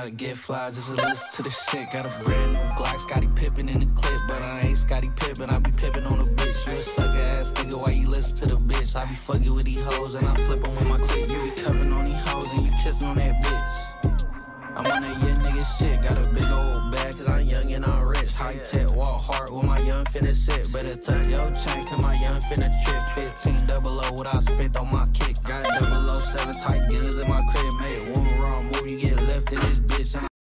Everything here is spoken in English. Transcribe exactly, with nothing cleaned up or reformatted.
gotta get fly just to listen to the shit. Got a brand new Glock, Scotty Pippen in the clip, but I ain't Scotty Pippen, I be pippin' on the bitch. You a sucker ass nigga, why you listen to the bitch? I be fucking with these hoes and I flip 'em with my clip. You be covering on these hoes and you kissin' on that bitch. I'm on that young nigga shit, got a big old bag cause I'm young and I'm rich. High tech, walk hard with my young finna sit. Better tuck your chain cause my young finna trip. Fifteen double O what I spent on my kick. Got double O seven type guns in my crib, made one wrong move, you get left in this bitch.